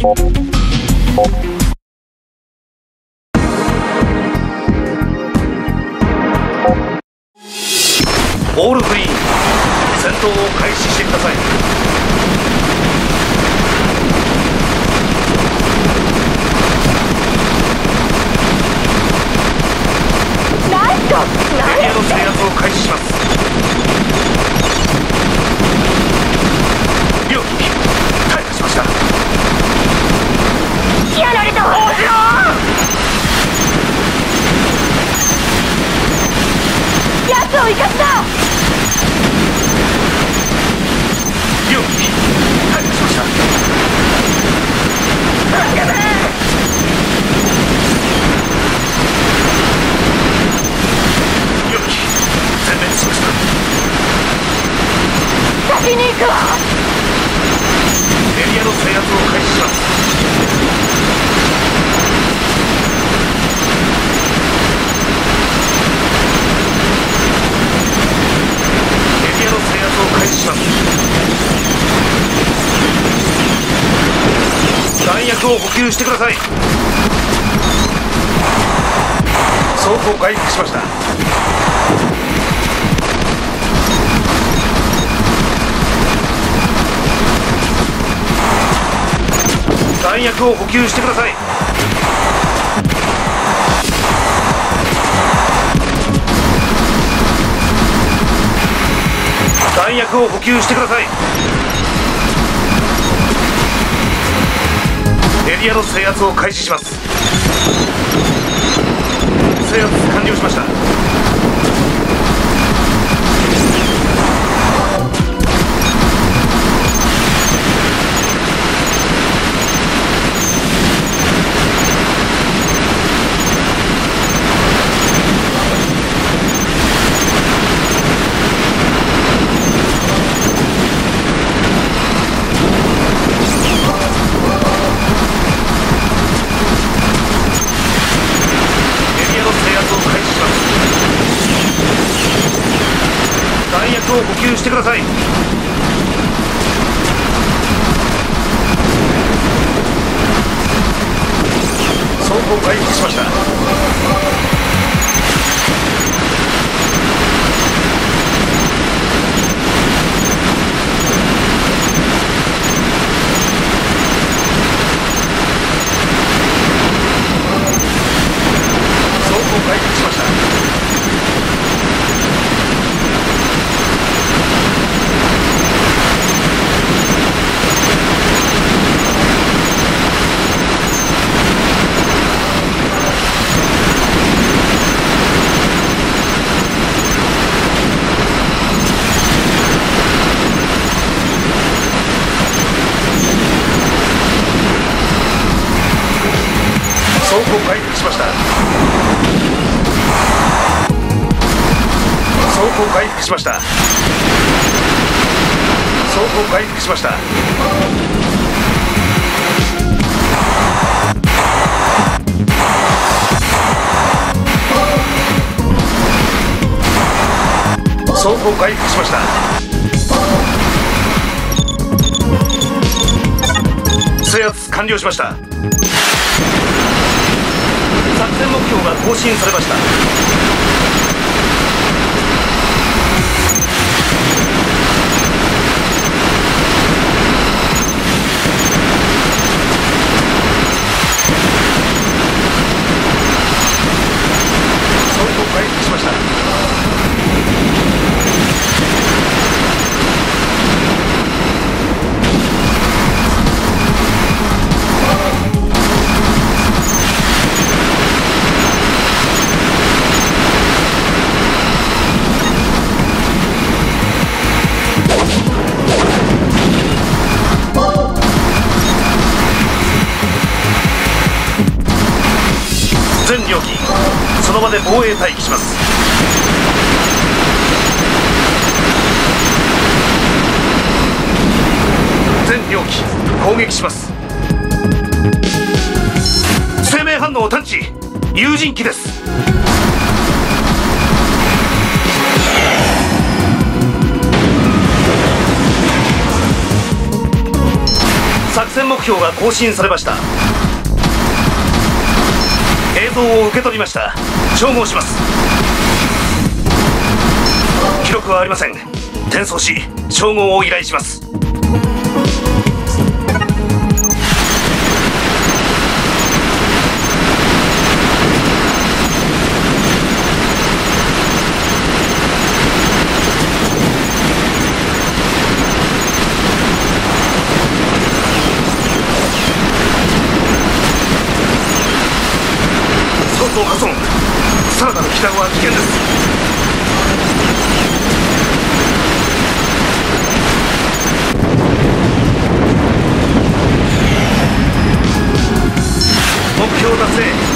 オールフリー、戦闘を開始してください。エリアの制圧を開始します。両機退化しました。 やられたわ。やつを生かした。 両機退化しました。 助けて。 両機全滅しました。 先に行くわ。 エリアの制圧を開始します。エリアの制圧を開始します。弾薬を補給してください。装甲回復しました。弾薬を補給してください。弾薬を補給してください。エリアの制圧を開始します。制圧完了しました。補給してください。装甲回復しました。装甲回復しました。装甲回復しました。装甲回復しました。装甲回復しました。装甲回復しました。制圧完了しました。作戦目標が更新されました。装甲回復しました。全両機その場で防衛待機します。全両機攻撃します。生命反応探知、有人機です。作戦目標が更新されました。映像を受け取りました。照合します。記録はありません。転送し照合を依頼します。相当破損。さらなる飛弾は危険です。目標達成。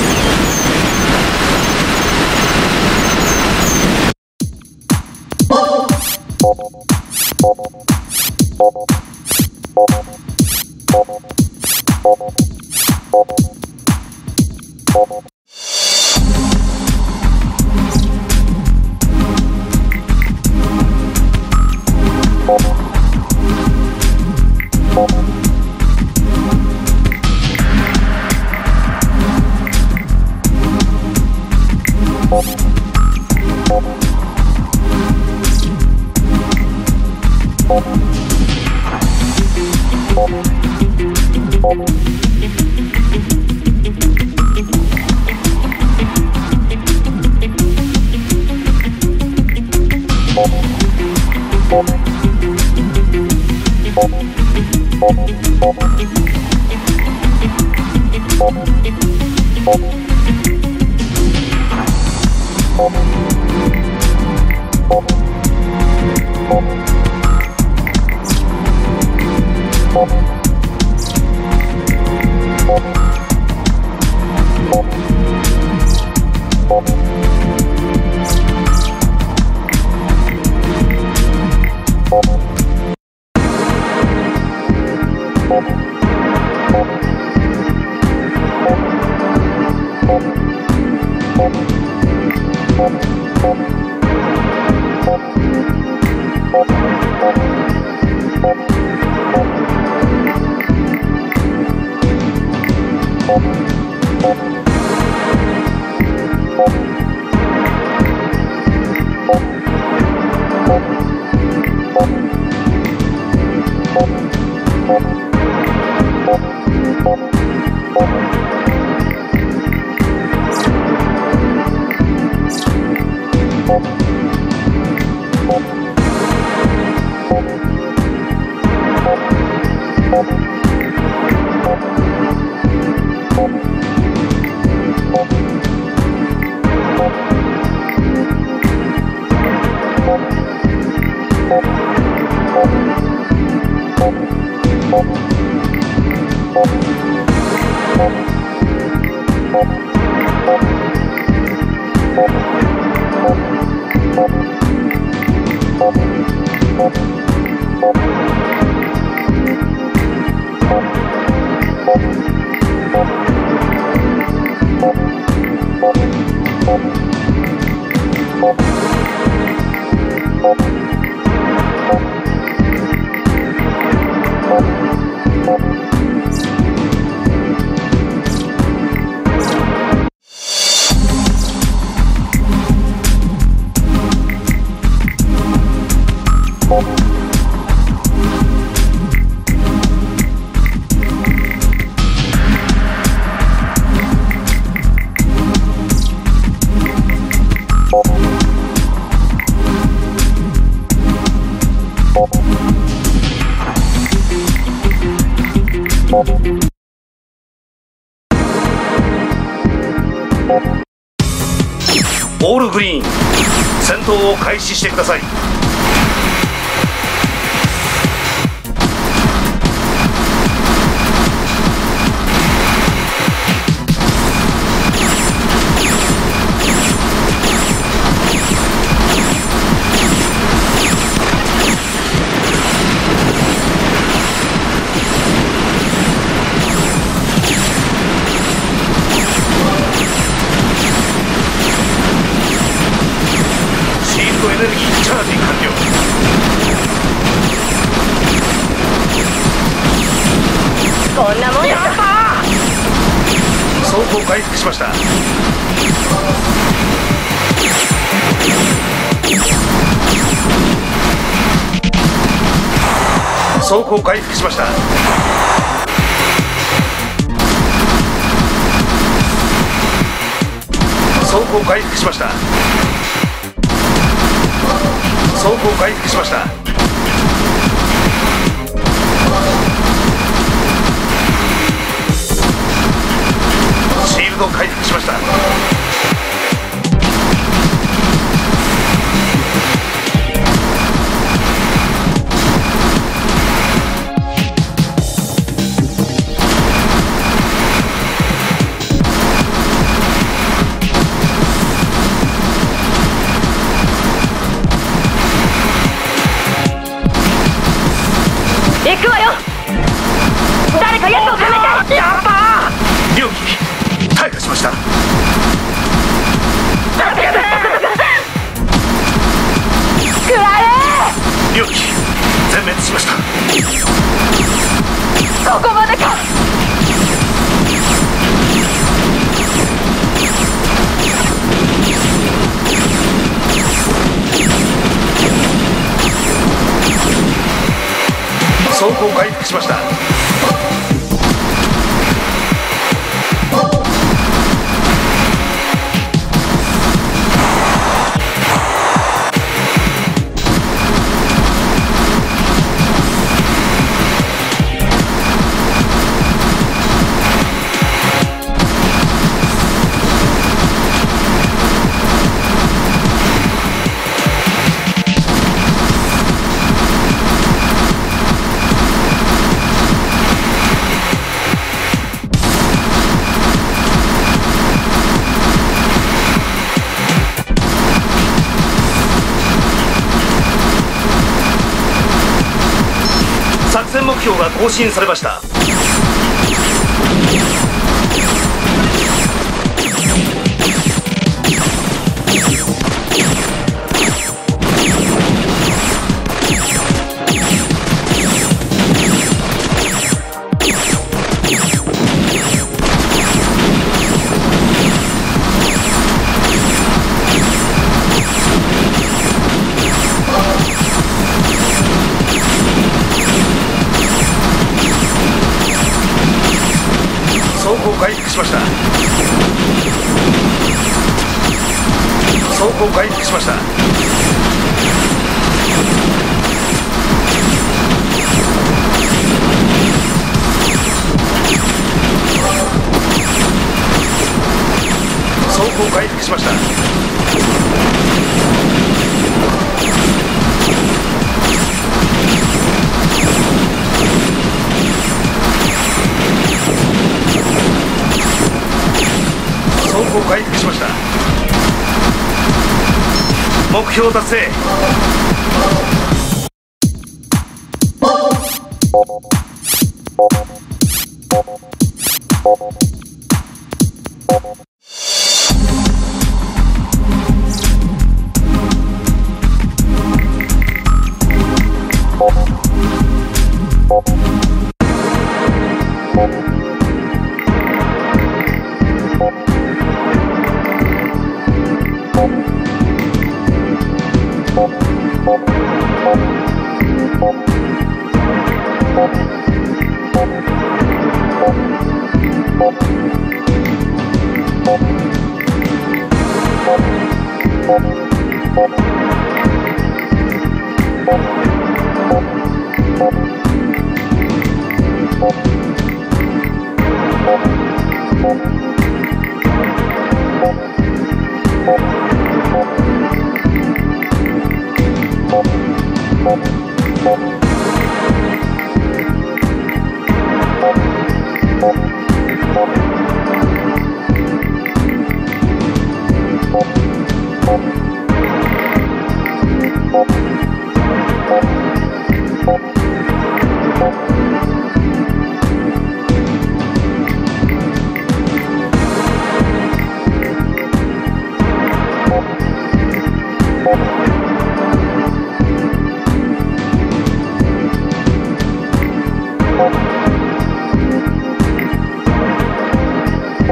オールグリーン、戦闘を開始してください。エネルギーチャージ完了。 こんなもんやった。 走行回復しました。走行回復しました。走行回復しました。走行回復しました。シールド回復しました。 行くわよ。誰か奴を止めて。 やったー。龍騎退化しました。 食らえ。 龍騎全滅しました。 ここまでか。 走行回復しました。作戦目標が更新されました。走行回復しました。走行回復しました。走行回復しました。走行回復しました。目標達成。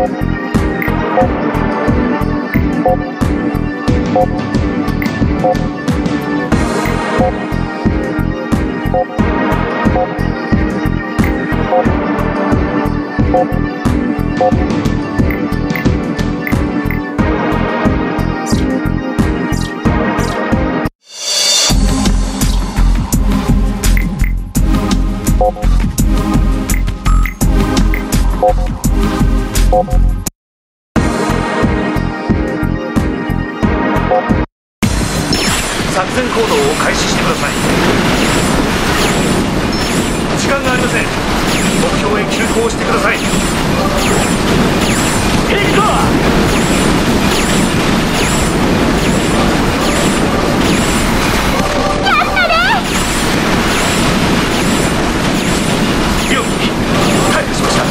作戦行動を開始してください。時間がありません。目標へ急行してください。行くぞ。 やったね。 よっ、退避しました。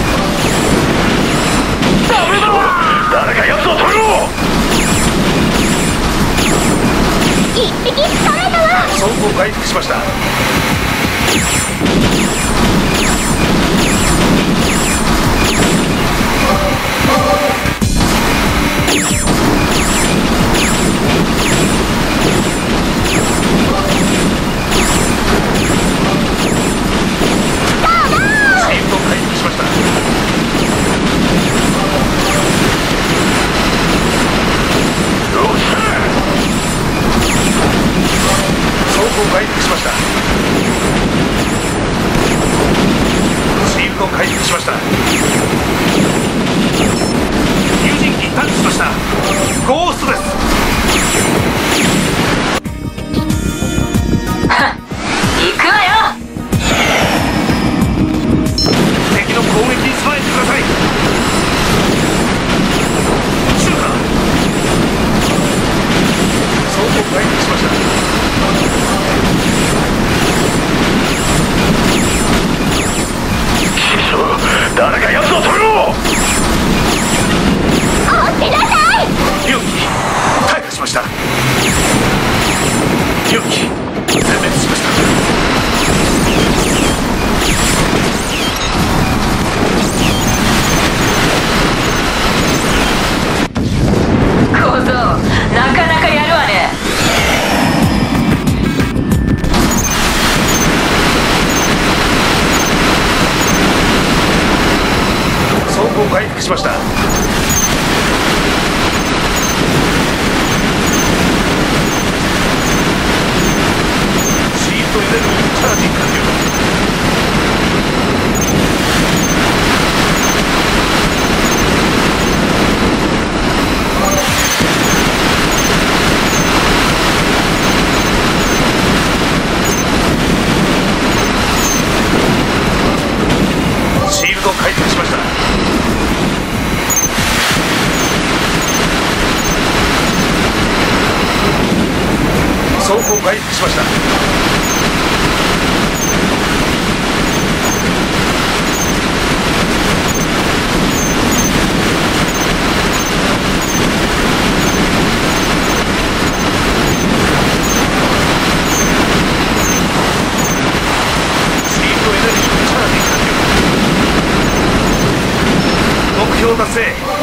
ダメだ。誰か奴を止めろ。 一匹取れたわ。 走行回復しました。回復しました。シールド回復しました。有人機探知しました。ゴーストです。 行くわよ。 敵の攻撃に備えてください。シューター走行回復しました。 誰か奴を止めろ。 追ってなさい。 4機退化しました。4機全滅しました。 小僧、なかなかやるわね。 走行回復しました。シールドエネルギーチャージ完了。シールド回復しました。走行回復しました。シールドエネルギーチャージ完了。目標達成。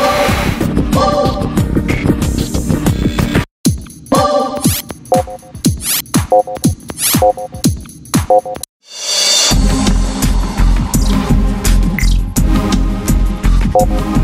you